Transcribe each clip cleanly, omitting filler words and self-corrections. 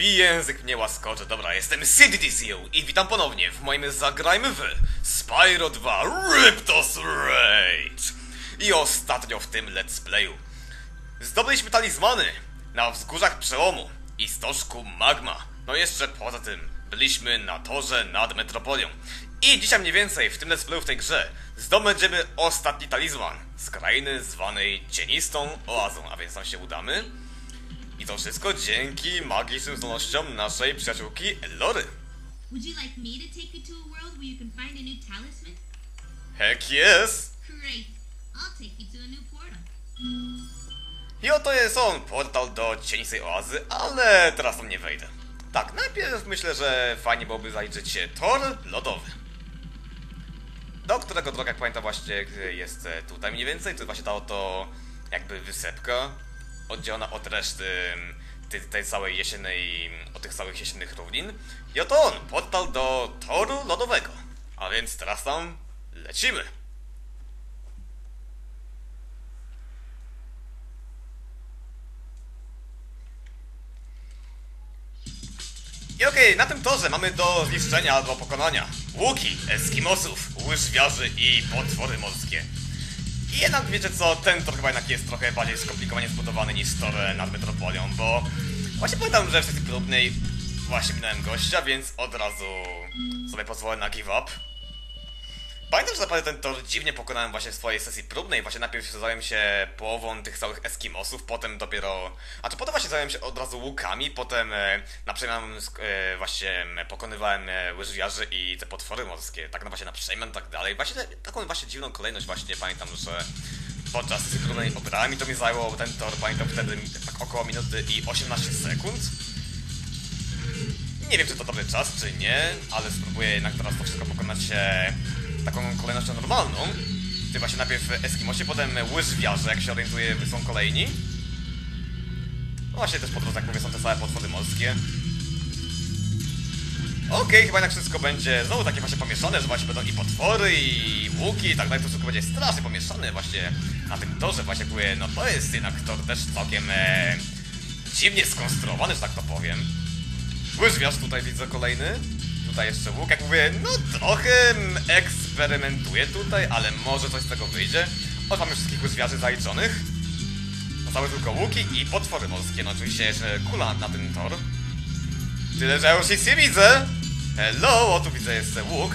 i język mnie łaskocze. Dobra, jestem CDTCU i witam ponownie w moim Zagrajmy w Spyro 2 Riptos Rage. I ostatnio w tym let's playu zdobyliśmy talizmany na wzgórzach przełomu i stożku Magma. No jeszcze poza tym byliśmy na torze nad metropolią. I dzisiaj mniej więcej w tym let's playu w tej grze zdobędziemy ostatni talizman z krainy zwanej Cienistą Oazą, a więc tam się udamy. I to wszystko dzięki magicznym zdolnościom naszej przyjaciółki Ellory. Would you like me to take you to a world where you can find a new talisman? Heck yes! Great. I'll take you to a new portal. I oto jest on, portal do Cienistej Oazy, ale teraz tam nie wejdę. Tak, najpierw myślę, że fajnie byłoby zaliczyć się tor lodowy. Do którego droga, jak pamiętam, właśnie jest tutaj mniej więcej. To jest właśnie ta oto jakby wysepka oddzielona od reszty tej całej jesiennej, od tych całych jesiennych równin. I oto on, portal do toru lodowego. A więc teraz tam lecimy. I okej, na tym torze mamy do zniszczenia albo pokonania łuki, eskimosów, łyżwiarzy i potwory morskie. I jednak wiecie co, ten tor chyba jednak jest trochę bardziej skomplikowanie zbudowany niż tor nad metropolią, bo właśnie pamiętam, że w sesji próbnej właśnie minąłem gościa, więc od razu sobie pozwolę na give up. Pamiętam, że naprawdę ten tor dziwnie pokonałem właśnie w swojej sesji próbnej. Właśnie najpierw zająłem się połową tych całych eskimosów, potem dopiero... potem właśnie zająłem się od razu łukami, potem na przemian właśnie pokonywałem łyżwiarzy i te potwory morskie. Tak właśnie na przemian, tak dalej. Właśnie taką właśnie dziwną kolejność właśnie pamiętam, że podczas sesji próbnej obrałem i to mi zajęło ten tor, pamiętam wtedy tak około minuty i 18 sekund. Nie wiem, czy to dobry czas, czy nie, ale spróbuję jednak teraz to wszystko pokonać taką kolejnością normalną. Czyli właśnie najpierw eskimosie, potem łyżwiarze, jak się orientuję, są kolejni. No właśnie też po drodze, jak mówię, są te całe potwory morskie. Okej, chyba jednak wszystko będzie znowu takie właśnie pomieszane, że właśnie będą i potwory, i łuki i tak dalej. To wszystko będzie strasznie pomieszane właśnie na tym torze. Właśnie jak mówię, no to jest jednak tor też całkiem dziwnie skonstruowany, że tak to powiem. Łyżwiarz tutaj widzę kolejny. Tutaj jeszcze łuk, jak mówię, no trochę eksperymentuję tutaj, ale może coś z tego wyjdzie. Oto mamy wszystkich łyżwiarzy zaliczonych. Zostały tylko łuki i potwory morskie, no oczywiście jeszcze kula na ten tor. Tyle, że już nic nie widzę. Hello, o tu widzę jest łuk.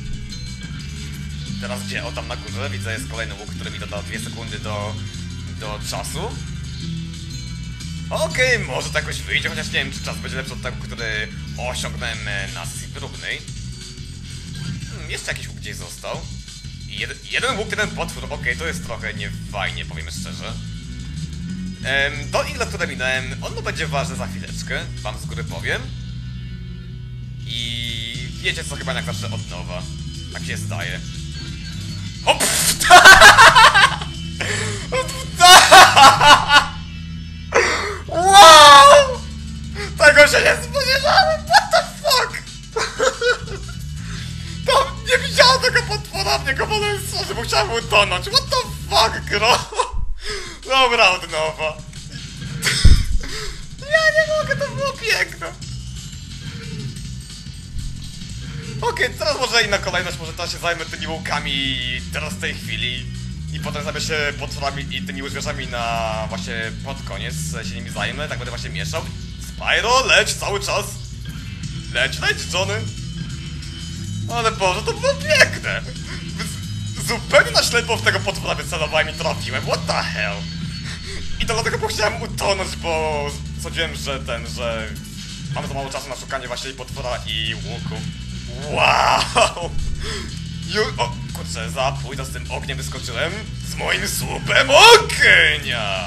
Teraz gdzie? O tam na górze widzę jest kolejny łuk, który mi doda 2 sekundy do czasu. Okej, może to jakoś wyjdzie, chociaż nie wiem, czy czas będzie lepszy od tego, który osiągnąłem na sesji próbnej. Jeszcze jakiś łuk gdzieś został. Jeden łuk, jeden potwór, okej, to jest trochę niefajnie, powiemy szczerze. To ile, które minąłem, on będzie ważny za chwileczkę, wam z góry powiem. I wiecie co, chyba jak zawsze od nowa. Tak się zdaje. Hop! Wow! Tego się nie spodziewałem! What the fuck? To nie widziałem tego potwora, mnie go wolę stworzyć, bo chciałem utonąć. What the fuck, gro? Dobra, od nowa. Ja nie mogę, to było piękne. Okej, teraz może inna kolejność, może teraz się zajmę tymi łukami teraz w tej chwili. I potem zajmę się potworami i tymi łyżwiarzami na właśnie pod koniec się nimi zajmę, tak będę właśnie mieszał. Spyro, leć cały czas! Leć, Johnny! Ale Boże, to było piękne! Zupełnie na ślepo w tego potwora wycelowałem i trafiłem, what the hell! I to dlatego, bo chciałem utonąć, bo sądziłem, że mamy za mało czasu na szukanie właśnie i potwora i łuku. Wow! O, kurczę, za pójdę z tym ogniem wyskoczyłem z moim słupem ognia!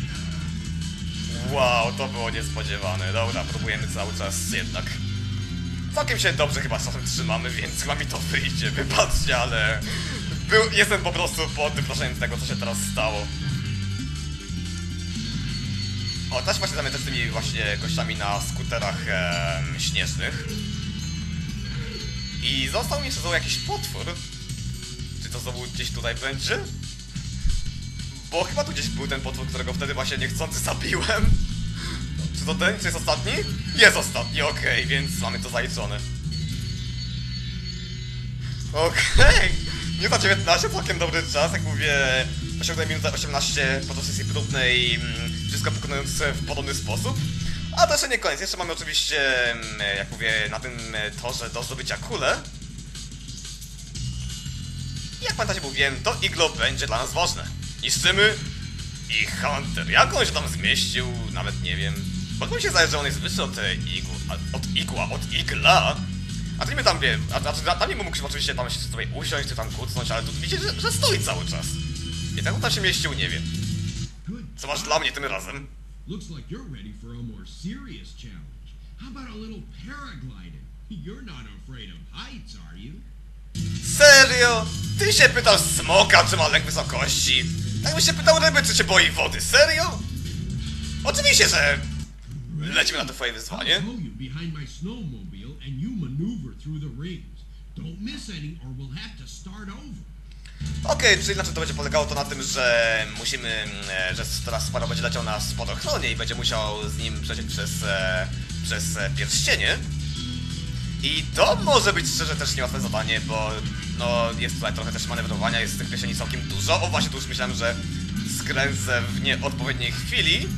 Wow, to było niespodziewane. Dobra, próbujemy cały czas jednak. Całkiem się dobrze chyba z czasem trzymamy, więc chyba mi to wyjdzie. Wybaczcie, ale jestem po prostu pod wrażeniem tego, co się teraz stało. O, też właśnie zamiast z tymi właśnie gościami na skuterach śnieżnych. I został mi jeszcze znowu jakiś potwór. Czy to znowu gdzieś tutaj będzie? Bo chyba tu gdzieś był ten potwór, którego wtedy właśnie niechcący zabiłem. Czy to ten? Czy jest ostatni? Jest ostatni, okej, więc mamy to zaliczone. Okej! Minuta 19, całkiem dobry czas, jak mówię, osiągnąłem minutę 18 podczas sesji próbnej, wszystko wykonując w podobny sposób. A to jeszcze nie koniec, jeszcze mamy oczywiście, jak mówię, na tym torze do zdobycia kulę. I jak pamiętacie, mówiłem, to iglo będzie dla nas ważne. Niszczymy i Hunter, jak on się tam zmieścił, nawet nie wiem. Bo mi się zdaje, że on jest wyższy od igla. A to nie tam wiem, tam nie mógł oczywiście tam się sobie usiąść, czy tam kucnąć, ale tu widzicie, że stoi cały czas. I tak on tam się mieścił, nie wiem. Co masz dla mnie tym razem? Looks like you're ready for a more serious challenge. How about a little paragliding? You're not afraid of heights, are you? Serio? Ty się pytasz smoka, czy ma lęk wysokości? Jakbyś się pytał ryby, czy się boi wody, serio? Oczywiście, że lecimy na to twoje wyzwanie. I'll tow you behind my snowmobile and you maneuver through the rings. Don't miss any or we'll have to start over. Okej, czyli na czym to będzie polegało? To na tym, że musimy, że teraz Spyro będzie leciał na spadochronie i będzie musiał z nim przejść przez pierścienie. I to może być szczerze też niełatwe zadanie, bo no jest tutaj trochę też manewrowania, jest tych pierścieni całkiem dużo. O właśnie, tu już myślałem, że skręcę w nieodpowiedniej chwili.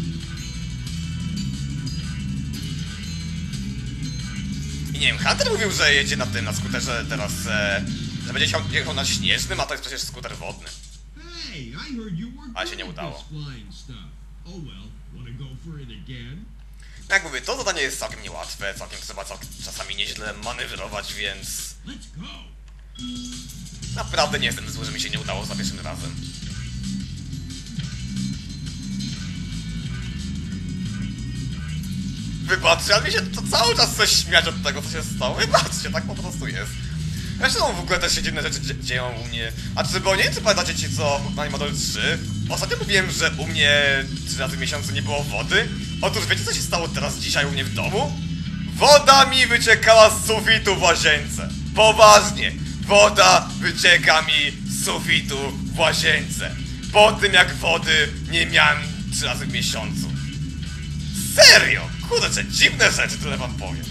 I nie wiem, Hunter mówił, że jedzie na tym, na skuterze teraz, że będzie jechał na śnieżnym, a to jest przecież skuter wodny. Hey, I heard you were Ale się nie good at udało. this flying stuff. Oh well, wanna go for it again? Jak mówię, to zadanie jest całkiem niełatwe, trzeba czasami nieźle manewrować, więc Let's go. naprawdę nie jestem zły, że mi się nie udało za pierwszym razem. Wybaczcie, ale mi się to cały czas coś śmiać od tego, co się stało. Wybaczcie, tak po prostu jest. Zresztą w ogóle też się dziwne rzeczy dzieją u mnie. A czy bo nie wiem, czy pamiętacie ci, co na Animadol 3? Ostatnio mówiłem, że u mnie 3 razy w miesiącu nie było wody. Otóż wiecie, co się stało teraz dzisiaj u mnie w domu? Woda mi wyciekała z sufitu w łazience. Poważnie, woda wycieka mi z sufitu w łazience. Po tym, jak wody nie miałem 3 razy w miesiącu. Serio! Kurczę, dziwne rzeczy, tyle wam powiem.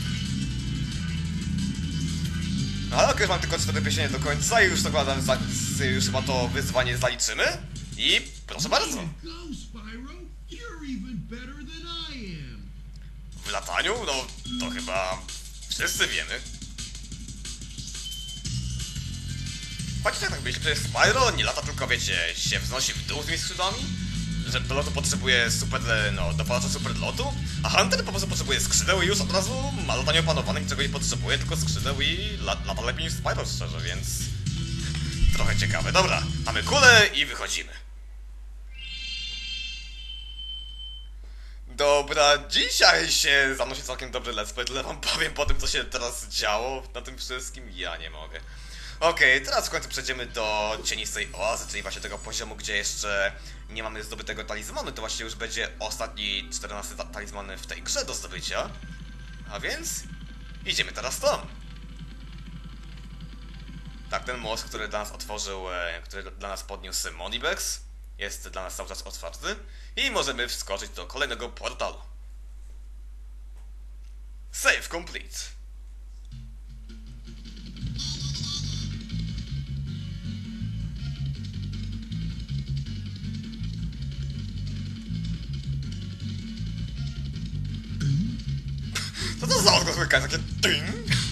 No ale okej, mam tylko 4 pierścienie do końca i już już chyba to wyzwanie zaliczymy. I proszę bardzo. Way to go, Spyro. You're even better than I am. W lataniu? No, to chyba wszyscy wiemy. Chociaż tak myślę, że Spyro nie lata, tylko wiecie, się wznosi w dół tymi skrzydłami. Że do lotu potrzebuje super, no, dopalacza super lotu, a Hunter po prostu potrzebuje skrzydeł i już od razu ma latanie opanowane, niczego nie potrzebuje, tylko skrzydeł i lata lepiej niż Spyro, szczerze, więc trochę ciekawe. Dobra, mamy kulę i wychodzimy. Dobra, dzisiaj się zanosi całkiem dobry let's play, tyle wam powiem po tym, co się teraz działo na tym wszystkim, ja nie mogę. Okej, teraz w końcu przejdziemy do cienistej oazy, czyli właśnie tego poziomu, gdzie jeszcze nie mamy zdobytego talizmanu, to właśnie już będzie ostatni 14 talizman w tej grze do zdobycia. A więc idziemy teraz tam. Tak, ten most, który dla nas otworzył, który dla nas podniósł Moneybags, jest dla nas cały czas otwarty i możemy wskoczyć do kolejnego portalu. Save complete. Co to za odgłos łykania? Takie ding?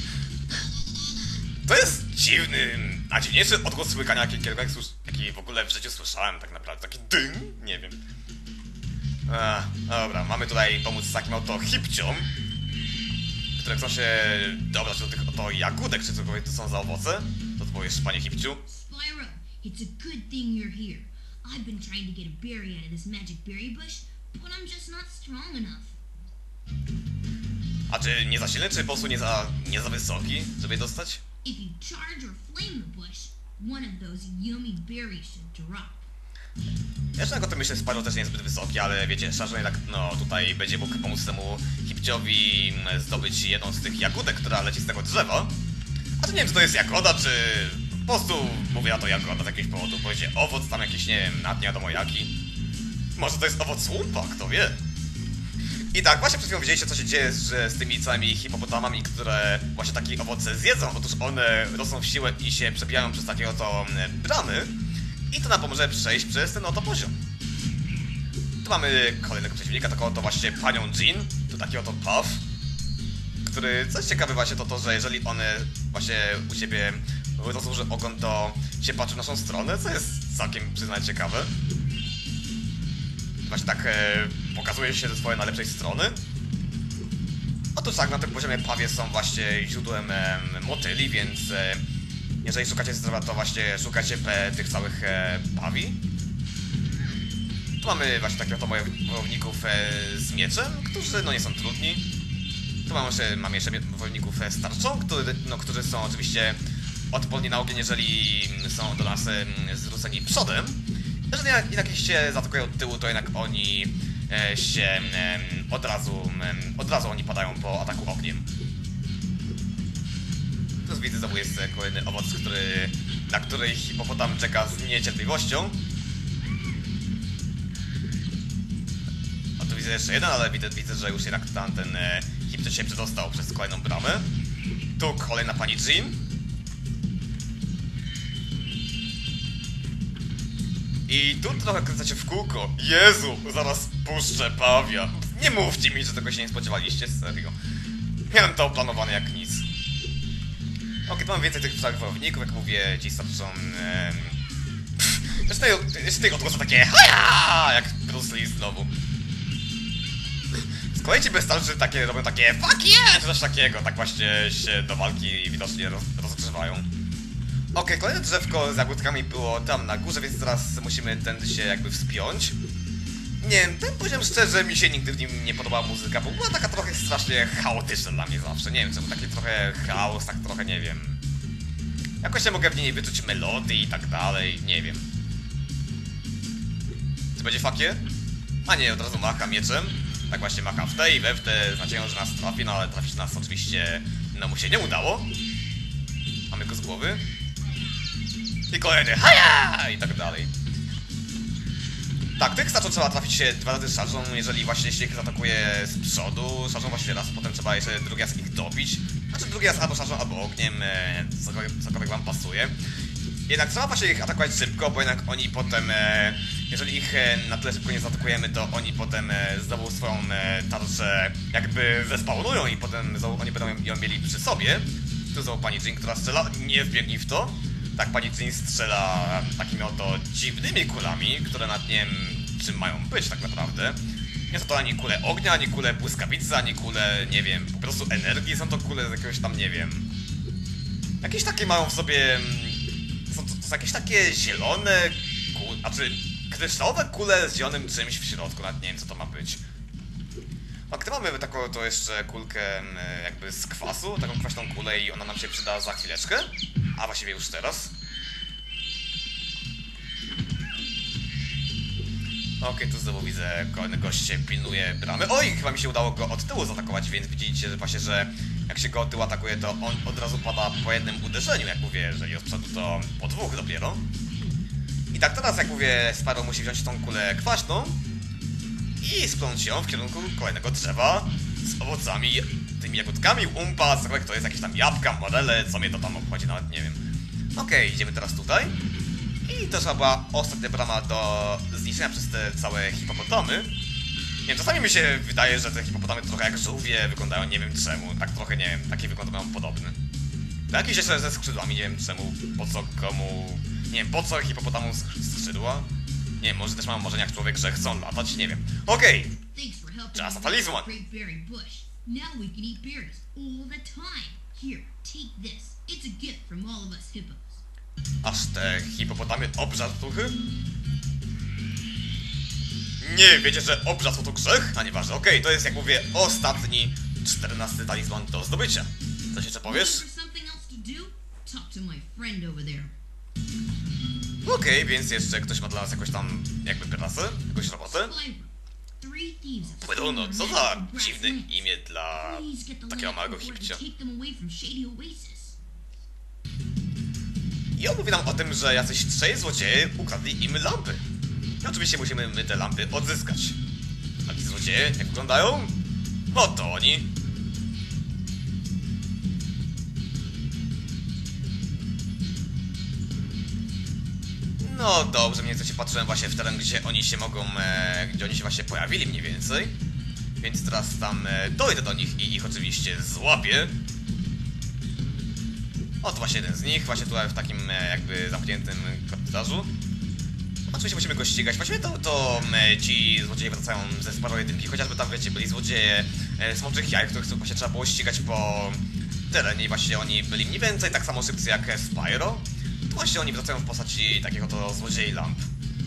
To jest dziwny, a dziwniejszy odgłos łykania, jaki w ogóle w życiu słyszałem tak naprawdę. Taki ding? Nie wiem. Dobra, mamy tutaj pomóc z takim oto hipciom, które chcą się dobrać do tych oto jagódek, czy cokolwiek to są za owoce. To powiesz, panie hipciu? Spyro, it's a good thing you're here. I've been trying to get a berry out of this magic berry bush, but I'm just not strong enough. A czy nie za silny, czy po prostu nie za wysoki, żeby je dostać? If you charge or flame the bush, one of those yummy berries should drop. Jeszcze tak o tym myślę, że Spyro też nie jest zbyt wysoki, ale wiecie, szarżony tak, no tutaj będzie mógł pomóc temu hipciowi zdobyć jedną z tych jagódek, która leci z tego drzewa. A to nie wiem, czy to jest jagoda, czy po prostu mówię na to jagoda z jakiegoś powodu. Powiedzie owoc tam jakiś, nie wiem, nie wiadomo jaki. Może to jest owoc łumpa, kto wie. I tak, właśnie przed chwilą widzieliście, co się dzieje z tymi całymi hipopotamami, które właśnie takie owoce zjedzą. Otóż one rosną w siłę i się przebijają przez takie oto bramy. I to nam pomoże przejść przez ten oto poziom. Tu mamy kolejnego przeciwnika, taką oto właśnie panią Jean. Tu taki oto Puff, który, coś ciekawe właśnie to, że jeżeli one właśnie u siebie rozłoży ogon, to się patrzy w naszą stronę, co jest całkiem, przyznać, ciekawe. Właśnie tak pokazuje się ze swojej najlepszej strony. Otóż tak, na tym poziomie pawie są właśnie źródłem motyli, więc jeżeli szukacie zdrowia, to właśnie szukacie tych całych pawi. Tu mamy właśnie takich oto wojowników z mieczem, którzy no nie są trudni. Tu mamy jeszcze wojowników z tarczą, którzy są oczywiście odporni na ogień, jeżeli są do nas zwróceni przodem. Jeżeli jednak się zaatakują od tyłu, to jednak oni się od razu oni padają po ataku ogniem. Tu widzę, znowu jest kolejny owoc, na który hipopotam czeka z niecierpliwością. A tu widzę jeszcze jeden, ale widzę, że już jednak ten hipster się przedostał przez kolejną bramę. Tu kolejna pani Jean. I tu trochę kręcacie w kółko. Jezu, zaraz puszczę pawia. Nie mówcie mi, że tego się nie spodziewaliście, serio. Miałem to planowane jak nic. Ok, tu mam więcej tych całych wojowników, jak mówię, ci starczą... Jeszcze tych odgłosy takie haja, jak Bruce Lee znowu. Z kolei ci bezstarczy takie robią takie fuck yeah, czy coś takiego, tak właśnie się do walki widocznie rozgrzewają. Ok, kolejne drzewko z jagódkami było tam na górze, więc teraz musimy tędy się jakby wspiąć. Nie wiem, ten poziom szczerze mi się nigdy w nim nie podobała muzyka, bo była taka trochę strasznie chaotyczna dla mnie zawsze. Nie wiem, czemu taki trochę chaos, tak trochę nie wiem. Jakoś nie mogę w niej wyczuć melodii i tak dalej, nie wiem. Czy będzie fakie? A nie, od razu macha mieczem. Tak właśnie macha w te i we w te, z nadzieją, że nas trafi, no ale trafić nas oczywiście no mu się nie udało. Mamy go z głowy. I kolejny haja! I tak dalej. Tak, tych starczą trzeba trafić się 2 razy szarżą, jeżeli właśnie się ich zaatakuje z przodu, szarżą właśnie raz, potem trzeba jeszcze drugi raz ich dobić. Znaczy drugi raz albo szarżą, albo ogniem, cokolwiek wam pasuje. Jednak trzeba właśnie ich atakować szybko, bo jednak oni potem, jeżeli ich na tyle szybko nie zaatakujemy, to oni potem znowu swoją tarczę jakby zespawnują i potem oni będą ją mieli przy sobie. Tu znowu pani Jean, która strzela, nie wbiegnij w to. Tak, pani Jean strzela takimi oto dziwnymi kulami, które nad nie wiem czym mają być tak naprawdę. Nie są to ani kule ognia, ani kule błyskawicy, ani kule, nie wiem, po prostu energii, są to kule z jakiegoś tam, nie wiem. Jakieś takie mają w sobie... To są jakieś takie zielone kule, znaczy kryształowe kule z zielonym czymś w środku, nawet nie wiem co to ma być. A gdy mamy taką to jeszcze kulkę jakby z kwasu, taką kwaśną kulę i ona nam się przyda za chwileczkę. A właściwie już teraz. Okej, tu znowu widzę, kolejny gość się pilnuje bramy. Oj, chyba mi się udało go od tyłu zaatakować, więc widzicie, że właśnie, że jak się go od tyłu atakuje, to on od razu pada po jednym uderzeniu, jak mówię, jeżeli od przodu to po 2 dopiero. I tak teraz, jak mówię, Sparrow musi wziąć tą kulę kwaśną i spląć ją w kierunku kolejnego drzewa z owocami, tymi jagódkami, umpa, cokolwiek to jest, jakieś tam jabłka, morele, co mnie to tam obchodzi, nawet nie wiem. Okej, idziemy teraz tutaj. I to była ostatnia brama do zniszczenia przez te całe hipopotamy. Nie wiem, czasami mi się wydaje, że te hipopotamy trochę jak żółwie wyglądają, nie wiem czemu. Tak trochę, nie wiem, taki wygląd mają podobny. To jakiś jeszcze ze skrzydłami, nie wiem czemu, po co komu... Nie wiem, po co hipopotamu skrzydła? Nie wiem, może też mam marzenia jak człowiek, że chcą latać, nie wiem. Okej, czas na talizman. Now we can eat berries all the time. Here, take this. It's a gift from all of us hippos. Aż te hipopotamy obżartuchy? Nie, wiecie, że obżarstwo to grzech? A nieważne, okej, to jest jak mówię ostatni 14 talizman do zdobycia. Coś jeszcze powiesz? Okej, więc jeszcze ktoś ma dla nas jakąś tam jakby pracę, jakąś robotę? Płydono, co za dziwne imię dla takiego małego hipcia. I on mówi nam o tym, że jacyś 3 złodzieje ukradli im lampy. I oczywiście musimy my te lampy odzyskać. Taki złodzieje. Widzicie, jak wyglądają? Oto oni. No dobrze, mniej więcej się patrzyłem właśnie w teren, gdzie oni się mogą, gdzie oni się właśnie pojawili mniej więcej. Więc teraz tam dojdę do nich i ich oczywiście złapię. Oto właśnie jeden z nich, właśnie tutaj w takim jakby zamkniętym korytarzu. Oczywiście musimy go ścigać. Właściwie to ci złodzieje wracają ze sporo jedynki, chociażby tam, wiecie, byli złodzieje smoczych jaj, których właśnie trzeba było ścigać po terenie i właśnie oni byli mniej więcej tak samo szybcy jak Spyro. To właśnie oni wracają w postaci takiego to złodziei lamp.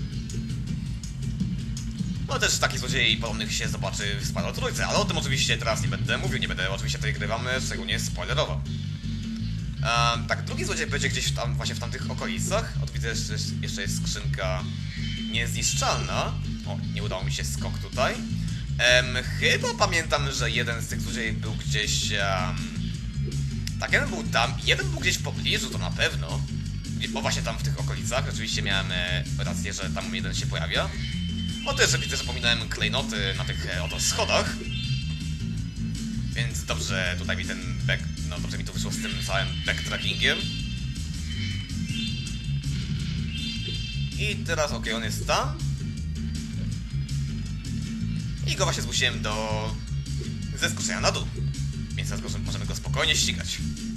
No też takich złodziei podobnych się zobaczy w Spyro Trójce, ale o tym oczywiście teraz nie będę mówił, nie będę oczywiście tej gry wam szczególnie spoilerował. Tak, drugi złodziej będzie gdzieś tam, właśnie w tamtych okolicach. Oto widzę, jeszcze jest skrzynka niezniszczalna. O, nie udało mi się skok tutaj. Chyba pamiętam, że jeden z tych złodziei był gdzieś... tak, jeden był tam, jeden był gdzieś w pobliżu, to na pewno. O, właśnie tam w tych okolicach. Oczywiście miałem rację, że tam jeden się pojawia. O, też widzę, że pominąłem klejnoty na tych oto schodach. Więc dobrze tutaj mi ten no dobrze mi to wyszło z tym całym backtrackingiem. I teraz okej, on jest tam. I go właśnie zmusiłem do zeskoczenia na dół. Więc teraz możemy go spokojnie ścigać.